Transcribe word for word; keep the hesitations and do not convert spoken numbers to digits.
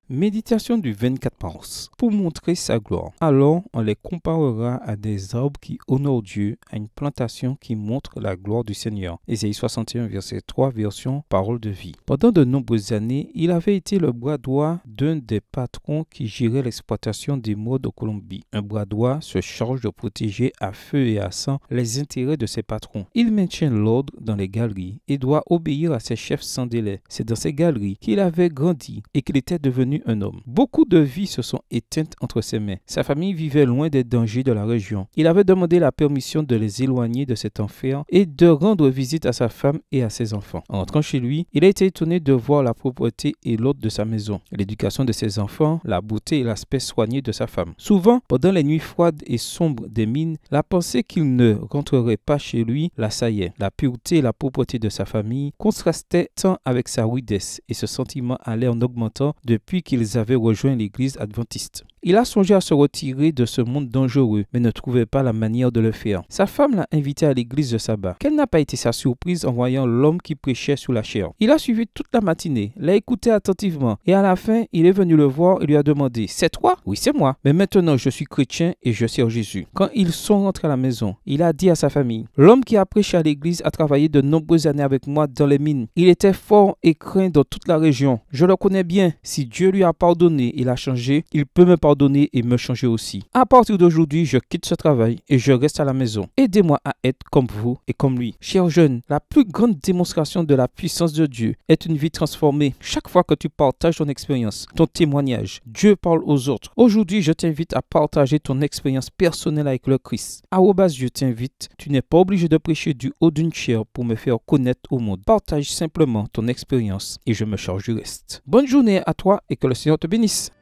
Méditation du vingt-quatre mars. Pour montrer sa gloire. Alors, on les comparera à des arbres qui honorent Dieu, à une plantation qui montre la gloire du Seigneur. Ésaïe soixante et un, verset trois, version Parole de vie. Pendant de nombreuses années, il avait été le bras droit d'un des patrons qui gérait l'exploitation des d'émeraudes de Colombie. Un bras droit se charge de protéger à feu et à sang les intérêts de ses patrons. Il maintient l'ordre dans les galeries et doit obéir à ses chefs sans délai. C'est dans ces galeries qu'il avait grandi et qu'il était devenu un homme. Beaucoup de vies se sont éteintes entre ses mains. Sa famille vivait loin des dangers de la région. Il avait demandé la permission de les éloigner de cet enfer et de rendre visite à sa femme et à ses enfants. En rentrant chez lui, il a été étonné de voir la propreté et l'ordre de sa maison, l'éducation de ses enfants, la beauté et l'aspect soigné de sa femme. Souvent, pendant les nuits froides et sombres des mines, la pensée qu'il ne rentrerait pas chez lui l'assaillait. La pureté et la propreté de sa famille contrastaient tant avec sa rudesse et ce sentiment allait en augmentant depuis qu'ils avaient rejoint l'église adventiste. Il a songé à se retirer de ce monde dangereux, mais ne trouvait pas la manière de le faire. Sa femme l'a invité à l'église de sabbat. Quelle n'a pas été sa surprise en voyant l'homme qui prêchait sous la chaire. Il a suivi toute la matinée, l'a écouté attentivement, et à la fin, il est venu le voir et lui a demandé « C'est toi ?» « Oui, c'est moi. Mais maintenant, je suis chrétien et je sers Jésus. » Quand ils sont rentrés à la maison, il a dit à sa famille « L'homme qui a prêché à l'église a travaillé de nombreuses années avec moi dans les mines. Il était fort et craint dans toute la région. Je le connais bien. Si Dieu lui a pardonné et l'a changé, il peut me pardonner et me changer aussi. À partir d'aujourd'hui, je quitte ce travail et je reste à la maison. Aidez-moi à être comme vous et comme lui. » Chers jeunes, la plus grande démonstration de la puissance de Dieu est une vie transformée. Chaque fois que tu partages ton expérience, ton témoignage, Dieu parle aux autres. Aujourd'hui, je t'invite à partager ton expérience personnelle avec le Christ. Arrobas, je t'invite. Tu n'es pas obligé de prêcher du haut d'une chaire pour me faire connaître au monde. Partage simplement ton expérience et je me charge du reste. Bonne journée à toi et que le Seigneur te bénisse.